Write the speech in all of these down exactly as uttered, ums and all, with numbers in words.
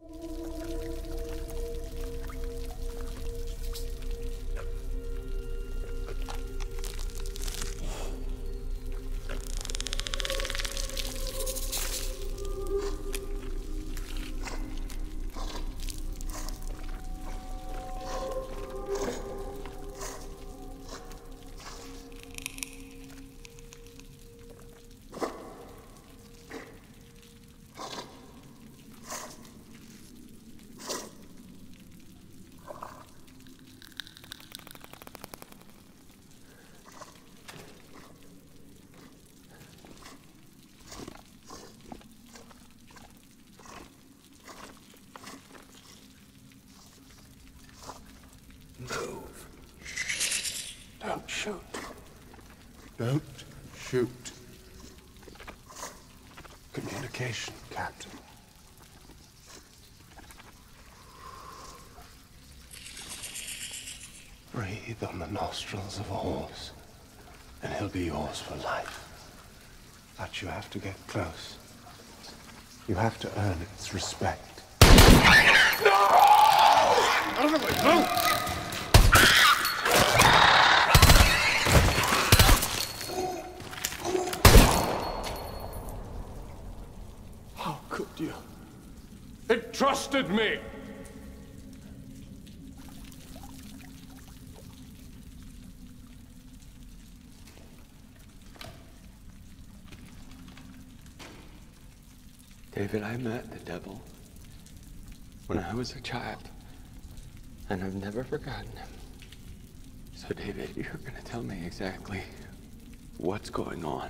Move. Don't shoot. Don't shoot. Communication, Captain. Breathe on the nostrils of a horse, and he'll be yours for life. But you have to get close. You have to earn its respect. No! Out of the way! No! How could you? It trusted me! David, I met the devil when I was a child, and I've never forgotten him. So, David, you're gonna tell me exactly what's going on,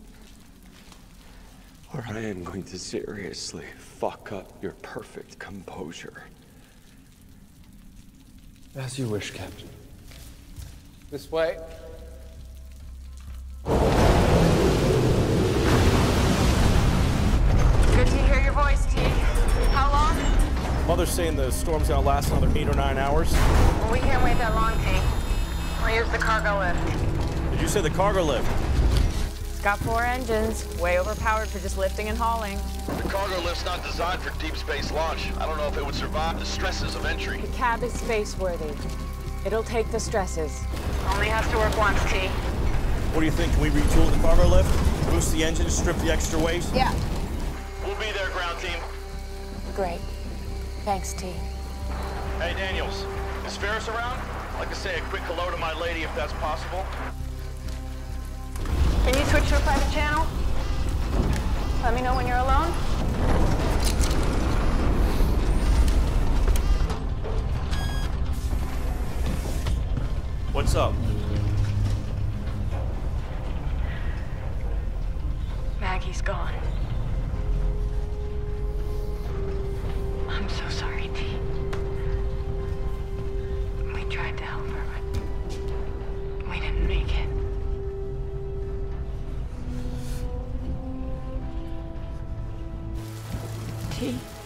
or I am going to seriously fuck up your perfect composure. As you wish, Captain. This way. Good to hear your voice, T. How long? Mother's saying the storm's gonna last another eight or nine hours. Well, we can't wait that long, T. We'll use the cargo lift. Did you say the cargo lift? It's got four engines, way overpowered for just lifting and hauling. The cargo lift's not designed for deep space launch. I don't know if it would survive the stresses of entry. The cab is space-worthy. It'll take the stresses. Only has to work once, T. What do you think? Can we retool the cargo lift? Boost the engine, strip the extra weight? Yeah. We'll be there, ground team. Great. Thanks, T. Hey, Daniels. Is Faris around? I'd like to say a quick hello to my lady, if that's possible. Can you switch to a private channel? Let me know when you're alone. What's up? Maggie's gone. I'm so sorry, T. We tried to help her, but we didn't make it. T.